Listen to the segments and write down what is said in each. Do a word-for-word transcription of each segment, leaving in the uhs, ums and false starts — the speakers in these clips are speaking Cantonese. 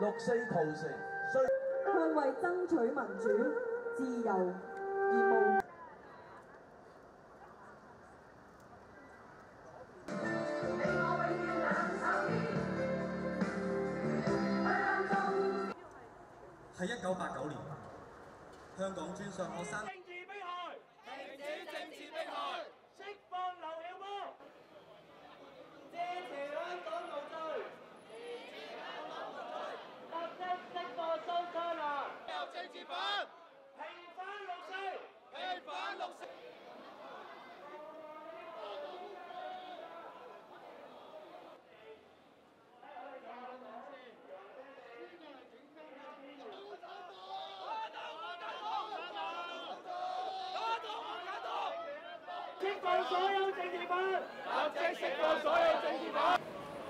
六四屠城需捍衛爭取民主、自由而無。 喺一九八九年，香港專上學生。 停止政治迫害，釋放劉曉波，支持香港無罪，支持香港無罪，立即釋放蘇珊娜，由政治犯，平反六四，平反六四。釋放所有政治犯！立即釋放所有政治犯！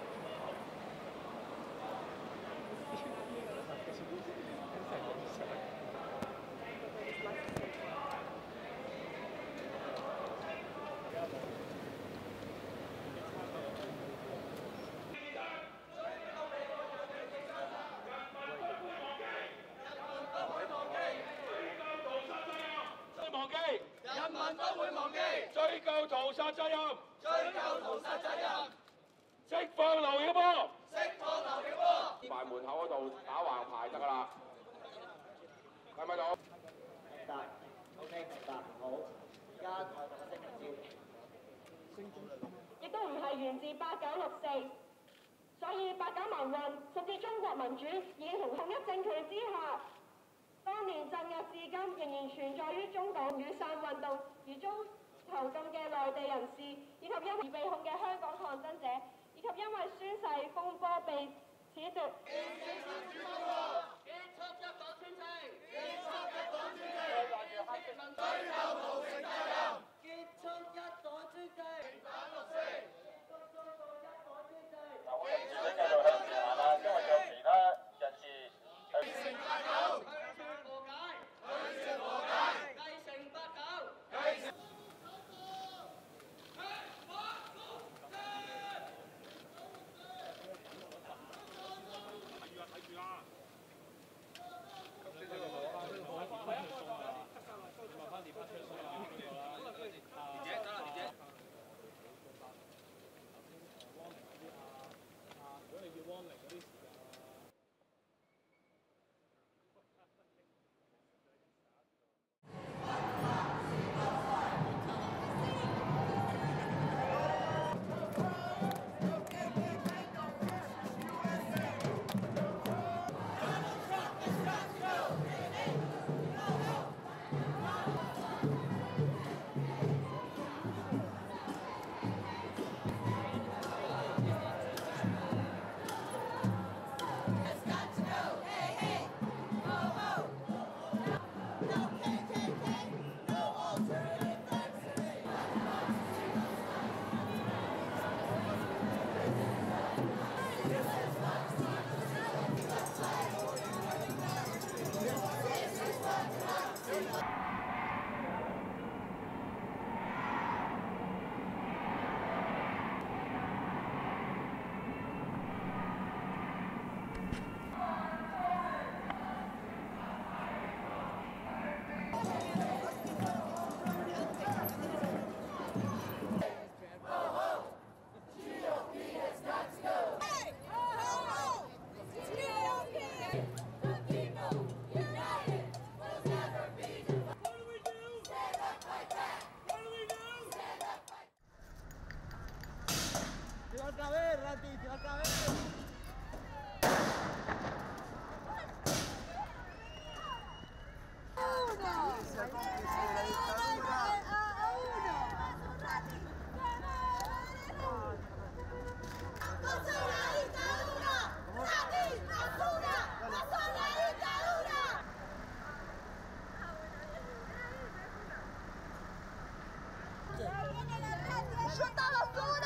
人民不會忘記，追究屠殺責任，追究屠殺責任，釋放劉曉波，釋放劉曉波。埋門口嗰度打橫排得㗎啦，睇唔睇到？明白 ，OK， 明白，好。而家我讀個聲明亦都唔係源自八九六四，所以八九民運甚至中國民主已經同統一政權之下。 當年鎮壓至今仍然存在於中港雨傘運動而遭囚禁嘅內地人士，以及因而被控嘅香港抗爭者，以及因為宣誓風波被褫奪。結束一黨專政，結束一黨專政，追究屠城責任，結束一黨專政，平反六四，結束一黨專政。我哋繼續向前行啦，因為有其他人士係。繼承八九。 和解，繼承和解，繼承八九，繼承。睇住啦！咁你哋攞翻攞翻電翻出數啊！攞翻電翻出數啊！姐姐得啦，姐姐。如果你要汪明嗰啲時間。 Otra vez, Ratito, otra vez. Uno. A uno. No soy la dictadura. La dictadura. No soy la dictadura. Yo estaba sola.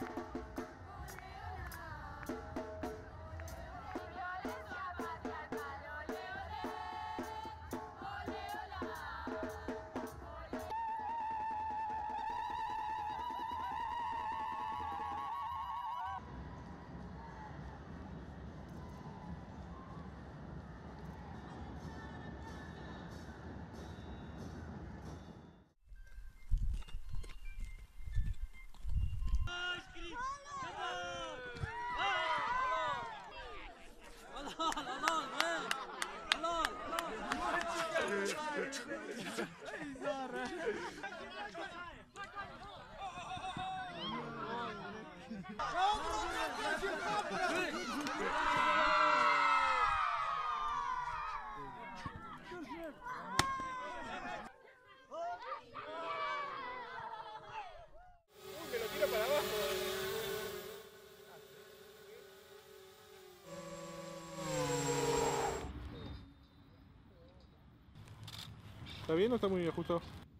Me lo tira para abajo. ¿Está bien o está muy ajustado?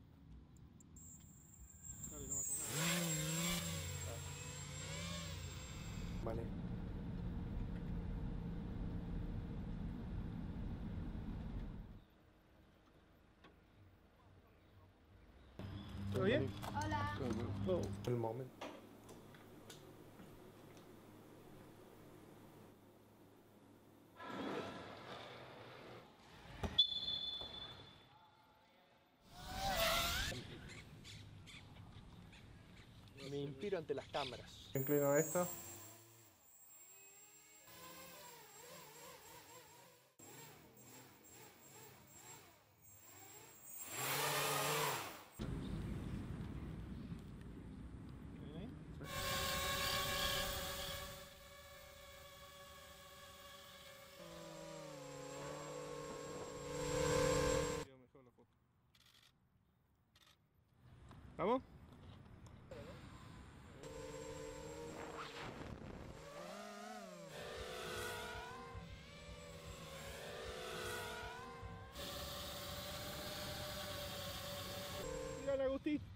Vale. ¿Todo bien? Hola. El momento. Me inspiro ante las cámaras. Inclino a esto. ¿Vamos? Mira, Agustín.